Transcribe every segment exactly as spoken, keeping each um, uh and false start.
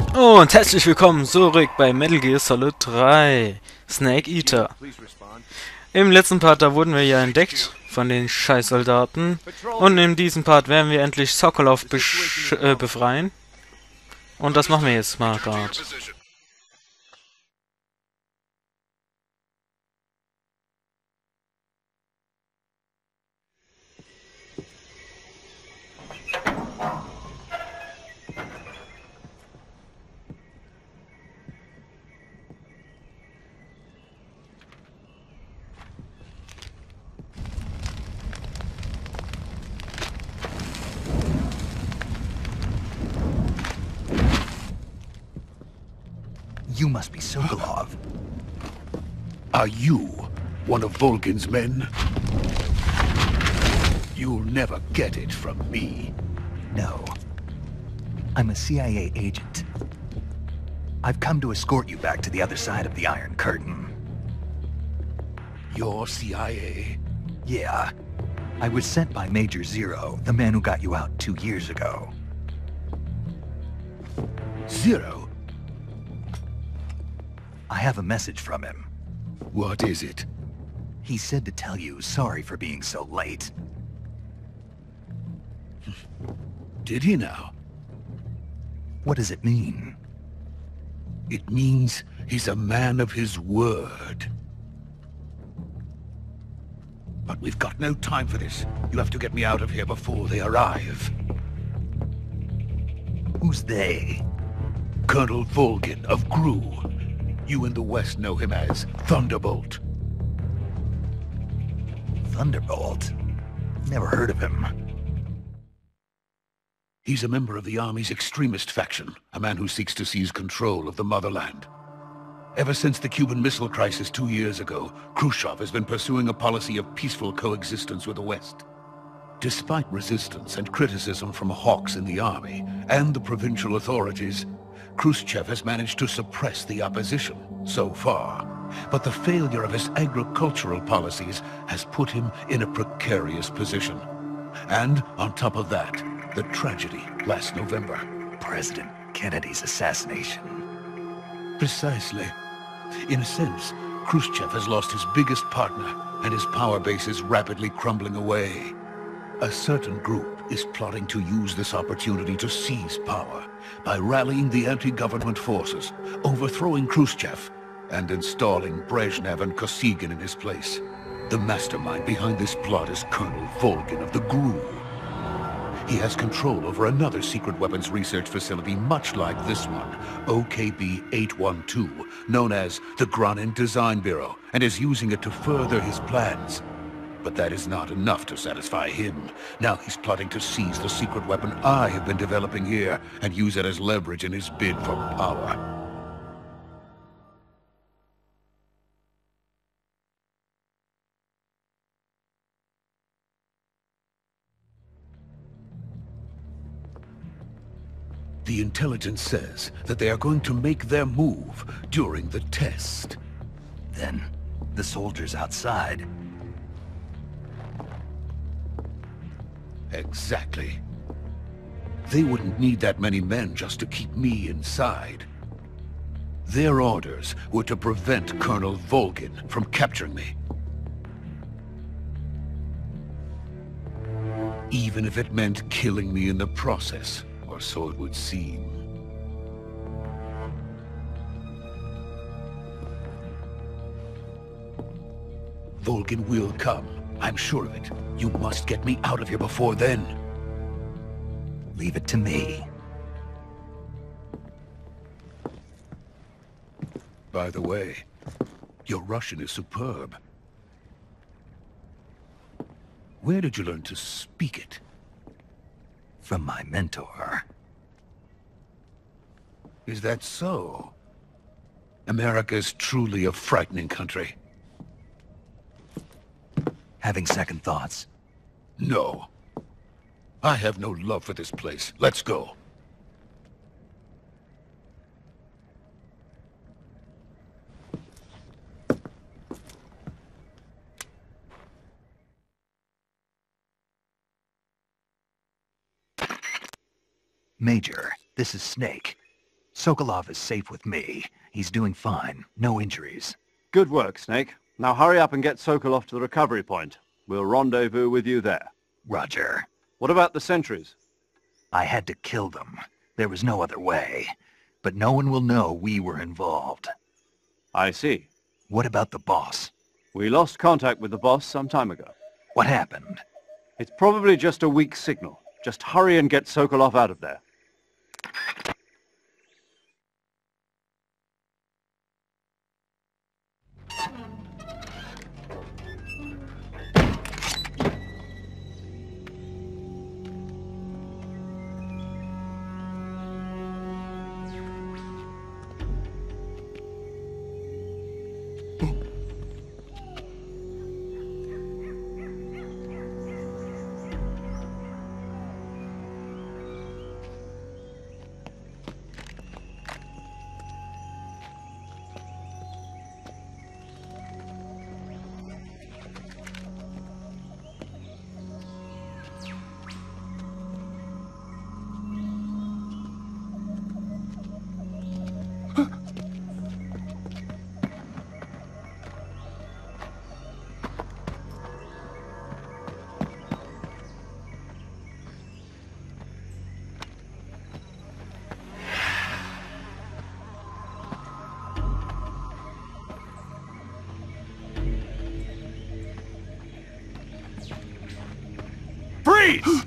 Und herzlich willkommen zurück bei Metal Gear Solid drei Snake Eater. Im letzten Part, da wurden wir ja entdeckt von den Scheißsoldaten. Und in diesem Part werden wir endlich Sokolov äh, befreien. Und das machen wir jetzt mal gerade. You must be Sokolov. Are you one of Volgin's men? You'll never get it from me. No. I'm a C I A agent. I've come to escort you back to the other side of the Iron Curtain. You're C I A? Yeah. I was sent by Major Zero, the man who got you out two years ago. Zero? I have a message from him. What is it? He said to tell you sorry for being so late. Did he now? What does it mean? It means he's a man of his word. But we've got no time for this. You have to get me out of here before they arrive. Who's they? Colonel Volgin of Gru. You in the West know him as Thunderbolt. Thunderbolt? Never heard of him. He's a member of the Army's extremist faction, a man who seeks to seize control of the motherland. Ever since the Cuban Missile Crisis two years ago, Khrushchev has been pursuing a policy of peaceful coexistence with the West. Despite resistance and criticism from hawks in the Army and the provincial authorities, Khrushchev has managed to suppress the opposition, so far. But the failure of his agricultural policies has put him in a precarious position. And, on top of that, the tragedy last November. President Kennedy's assassination. Precisely. In a sense, Khrushchev has lost his biggest partner, and his power base is rapidly crumbling away. A certain group is plotting to use this opportunity to seize power by rallying the anti-government forces, overthrowing Khrushchev, and installing Brezhnev and Kosygin in his place. The mastermind behind this plot is Colonel Volgin of the Gru. He has control over another secret weapons research facility much like this one, O K B eight one two, known as the Granin Design Bureau, and is using it to further his plans. But that is not enough to satisfy him. Now he's plotting to seize the secret weapon I have been developing here and use it as leverage in his bid for power. The intelligence says that they are going to make their move during the test. Then, the soldiers outside. Exactly. They wouldn't need that many men just to keep me inside. Their orders were to prevent Colonel Volgin from capturing me. Even if it meant killing me in the process, or so it would seem. Volgin will come. I'm sure of it. You must get me out of here before then. Leave it to me. By the way, your Russian is superb. Where did you learn to speak it? From my mentor. Is that so? America is truly a frightening country. Having second thoughts? No. I have no love for this place. Let's go. Major, this is Snake. Sokolov is safe with me. He's doing fine. No injuries. Good work, Snake. Now hurry up and get Sokolov to the recovery point. We'll rendezvous with you there. Roger. What about the sentries? I had to kill them. There was no other way. But no one will know we were involved. I see. What about the boss? We lost contact with the boss some time ago. What happened? It's probably just a weak signal. Just hurry and get Sokolov out of there. Freeze!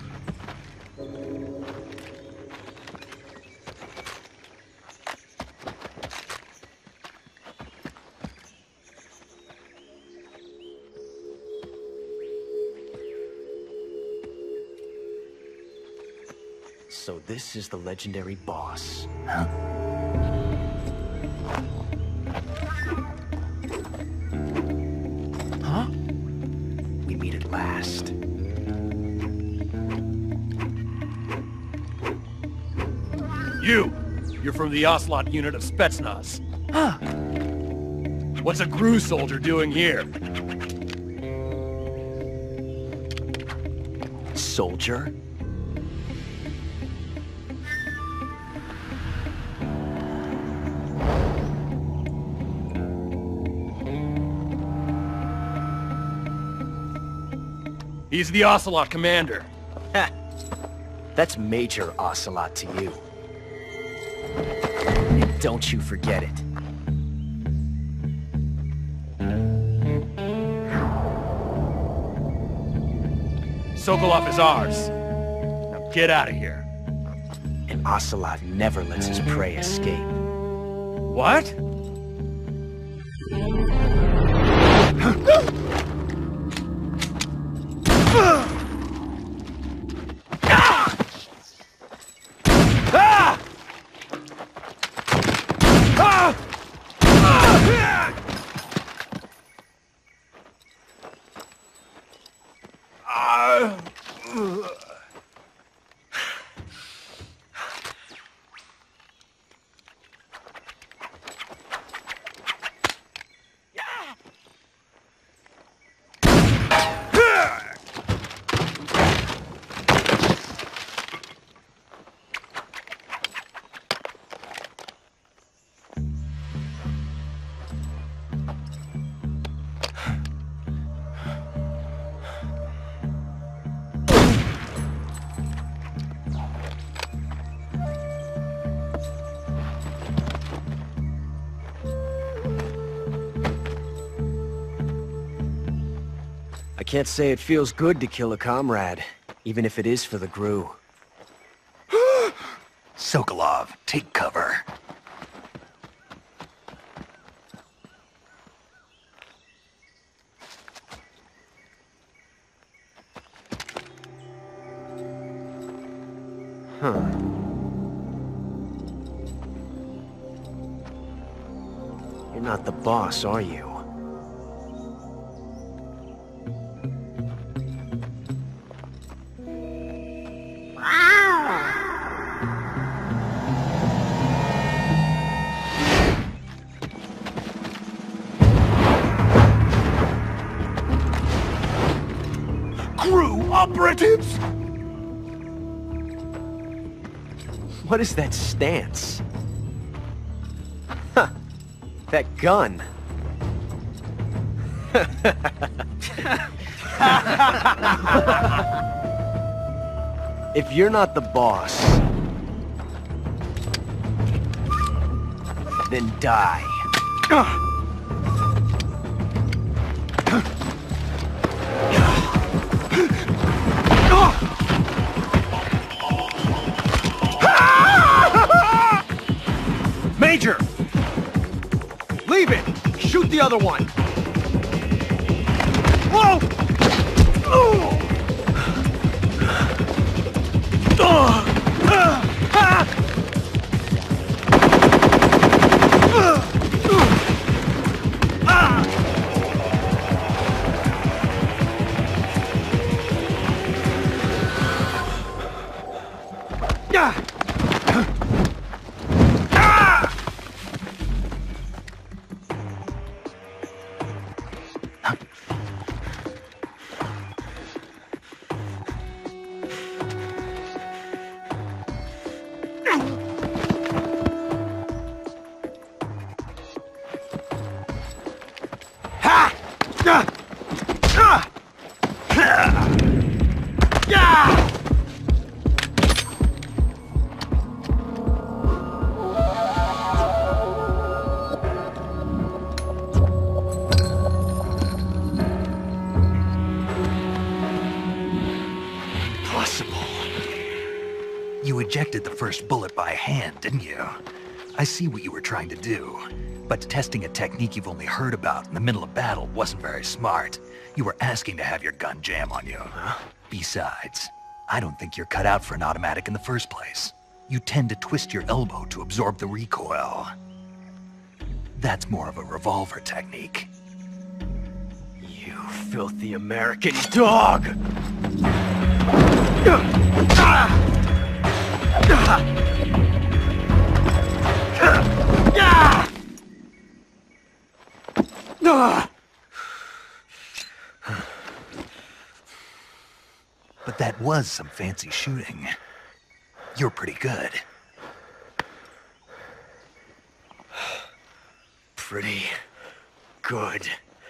So this is the legendary boss. Huh? Huh? We meet at last. You! You're from the Ocelot unit of Spetsnaz. Huh? What's a Gru soldier doing here? Soldier? He's the Ocelot commander. Ha! That's Major Ocelot to you. And don't you forget it. Sokolov is ours. Now get out of here. And Ocelot never lets his prey escape. What? I can't say it feels good to kill a comrade, even if it is for the Gru. Sokolov, take cover. Huh. You're not the boss, are you? Gru operatives! What is that stance? That gun. If you're not the boss, then die. Major! Leave it! Shoot the other one! Whoa! Oh! You ejected the first bullet by hand, didn't you? I see what you were trying to do. But testing a technique you've only heard about in the middle of battle wasn't very smart. You were asking to have your gun jam on you. Huh? Besides, I don't think you're cut out for an automatic in the first place. You tend to twist your elbow to absorb the recoil. That's more of a revolver technique. You filthy American dog! But that was some fancy shooting. You're pretty good. Pretty good.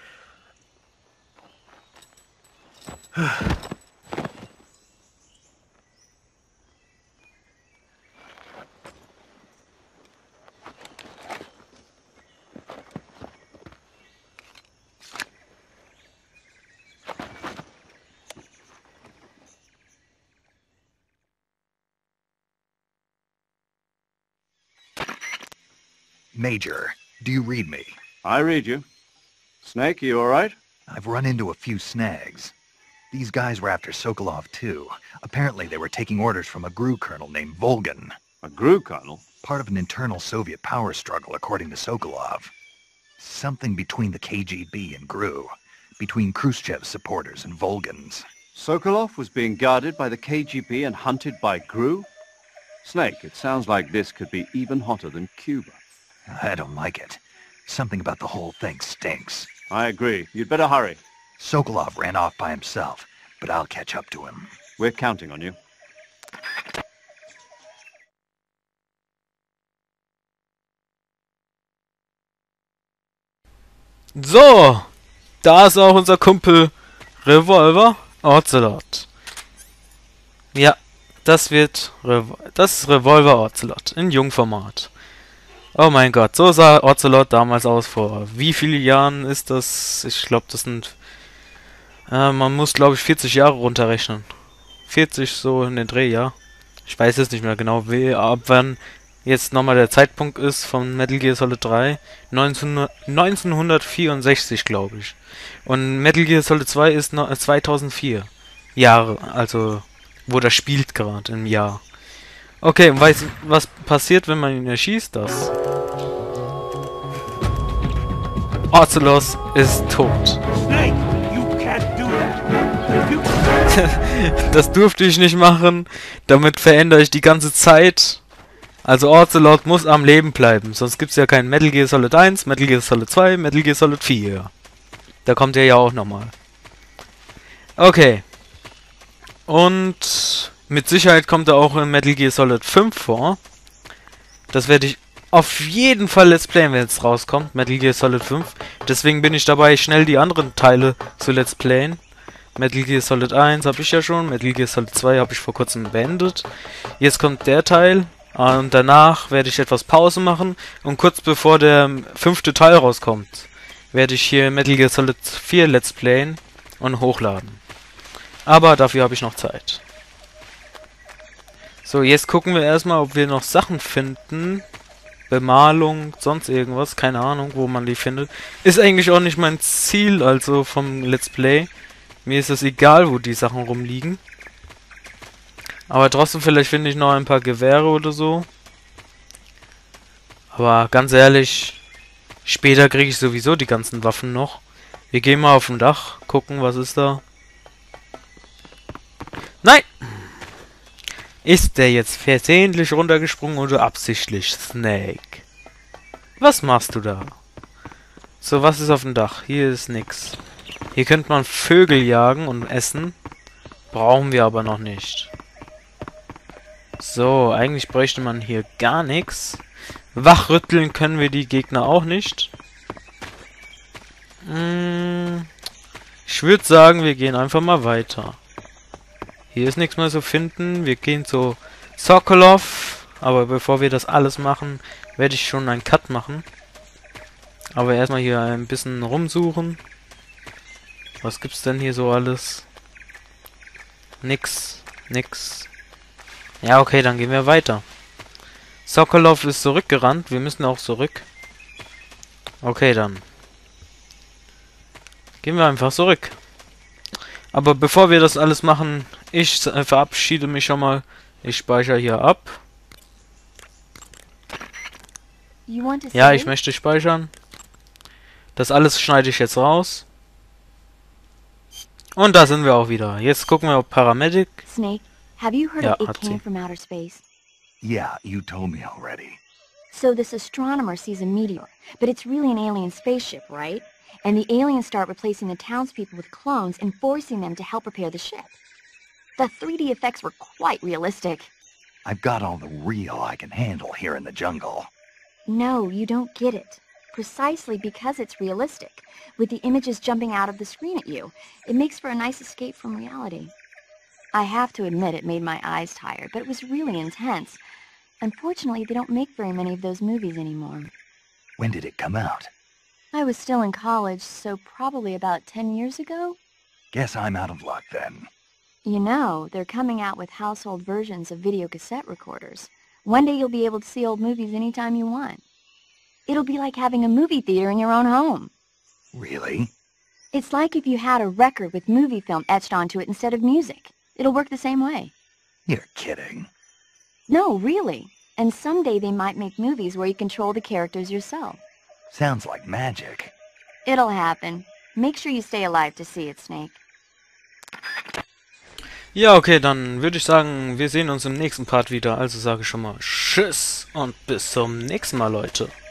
Major, do you read me? I read you. Snake, you all right? I've run into a few snags. These guys were after Sokolov too. Apparently they were taking orders from a G R U colonel named Volgin. A G R U colonel? Part of an internal Soviet power struggle, according to Sokolov. Something between the K G B and G R U. Between Khrushchev's supporters and Volgin's. Sokolov was being guarded by the K G B and hunted by G R U? Snake, it sounds like this could be even hotter than Cuba. I don't like it. Something about the whole thing stinks. I agree. You'd better hurry. Sokolov ran off by himself, but I'll catch up to him. We're counting on you. So, da ist auch unser Kumpel Revolver Ocelot. Ja, das wird Revo das ist Revolver Ocelot in Jungformat. Oh mein Gott, so sah Ocelot damals aus. Vor wie viele Jahren ist das? Ich glaube, das sind... Äh, man muss, glaube ich, vierzig Jahre runterrechnen. vierzig so in den Dreh, ja. Ich weiß jetzt nicht mehr genau, wie, ab wann jetzt nochmal der Zeitpunkt ist von Metal Gear Solid drei. neunzehnhundertvierundsechzig, glaube ich. Und Metal Gear Solid zwei ist noch zweitausendvier Jahre, also wo das spielt gerade im Jahr. Okay, und weißt du, was passiert, wenn man ihn erschießt? Das. Ocelot ist tot. Snake, you can't do that. Das durfte ich nicht machen. Damit verändere ich die ganze Zeit. Also Ocelot muss am Leben bleiben. Sonst gibt es ja kein Metal Gear Solid eins, Metal Gear Solid zwei, Metal Gear Solid vier. Da kommt er ja auch nochmal. Okay. Und mit Sicherheit kommt er auch in Metal Gear Solid fünf vor. Das werde ich auf jeden Fall Let's Playen, wenn es rauskommt, Metal Gear Solid fünf. Deswegen bin ich dabei, schnell die anderen Teile zu Let's Playen. Metal Gear Solid eins habe ich ja schon, Metal Gear Solid zwei habe ich vor kurzem beendet. Jetzt kommt der Teil und danach werde ich etwas Pause machen und kurz bevor der fünfte Teil rauskommt, werde ich hier Metal Gear Solid vier Let's Playen und hochladen. Aber dafür habe ich noch Zeit. So, jetzt gucken wir erstmal, ob wir noch Sachen finden. Bemalung, sonst irgendwas, keine Ahnung, wo man die findet. Ist eigentlich auch nicht mein Ziel, also vom Let's Play. Mir ist es egal, wo die Sachen rumliegen. Aber trotzdem, vielleicht finde ich noch ein paar Gewehre oder so. Aber ganz ehrlich, später kriege ich sowieso die ganzen Waffen noch. Wir gehen mal auf dem Dach, gucken, was ist da. Nein! Ist der jetzt versehentlich runtergesprungen oder absichtlich, Snake? Was machst du da? So, was ist auf dem Dach? Hier ist nix. Hier könnte man Vögel jagen und essen. Brauchen wir aber noch nicht. So, eigentlich bräuchte man hier gar nichts. Wachrütteln können wir die Gegner auch nicht. Hm, ich würde sagen, wir gehen einfach mal weiter. Hier ist nichts mehr zu finden. Wir gehen zu Sokolov. Aber bevor wir das alles machen, werde ich schon einen Cut machen. Aber erstmal hier ein bisschen rumsuchen. Was gibt's denn hier so alles? Nix. Nix. Ja, okay, dann gehen wir weiter. Sokolov ist zurückgerannt. Wir müssen auch zurück. Okay, dann. Gehen wir einfach zurück. Aber bevor wir das alles machen, ich äh, verabschiede mich schon mal. Ich speichere hier ab. Ja, ich möchte speichern. Das alles schneide ich jetzt raus. Und da sind wir auch wieder. Jetzt gucken wir auf Paramedic. Snake, have you heard Ja, of hat It sie. Came from Outer Space? Yeah, you told me already. So this astronomer sees a meteor, but it's really an alien spaceship, right? And the aliens start replacing the townspeople with clones and forcing them to help repair the ship. The three D effects were quite realistic. I've got all the real I can handle here in the jungle. No, you don't get it. Precisely because it's realistic, with the images jumping out of the screen at you, it makes for a nice escape from reality. I have to admit it made my eyes tired, but it was really intense. Unfortunately, they don't make very many of those movies anymore. When did it come out? I was still in college, so probably about ten years ago. Guess I'm out of luck then. You know, they're coming out with household versions of video cassette recorders. One day you'll be able to see old movies anytime you want. It'll be like having a movie theater in your own home. Really? It's like if you had a record with movie film etched onto it instead of music. It'll work the same way. You're kidding. No, really. And someday they might make movies where you control the characters yourself. Sounds like magic. It'll happen. Make sure you stay alive to see it, Snake. Ja, okay, dann würde ich sagen, wir sehen uns im nächsten Part wieder. Also sage ich schon mal Tschüss und bis zum nächsten Mal, Leute.